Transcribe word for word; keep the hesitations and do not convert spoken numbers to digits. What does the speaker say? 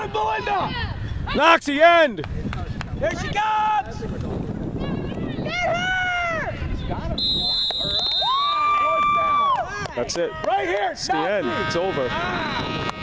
got it, Belinda! Knox, the end! Here she comes! Get her! That's it. Right here! It's the end. It's over. Ah.